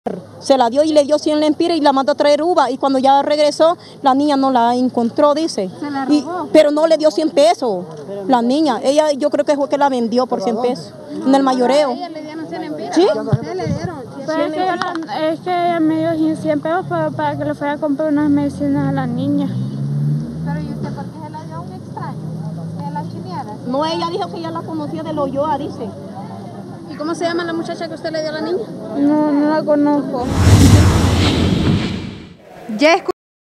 Se la dio y le dio 100 lempiras y la mandó a traer uva, y cuando ya regresó, la niña no la encontró, dice. ¿Se la robó? Pero no le dio 100 pesos, la niña. Ella, yo creo que fue que la vendió por 100 pesos, en el mayoreo. ¿Ella le dieron 100 lempiras? ¿Sí? ¿Qué le dieron? Pues es que ella me dio 100 pesos para que le fuera a comprar unas medicinas a la niña. Pero ¿y usted por qué se la dio a un extraño? ¿De la chineada? No, ella dijo que ella la conocía de Loyoa, dice. ¿Y cómo se llama la muchacha que usted le dio a la niña? No la conozco. Ya escuché.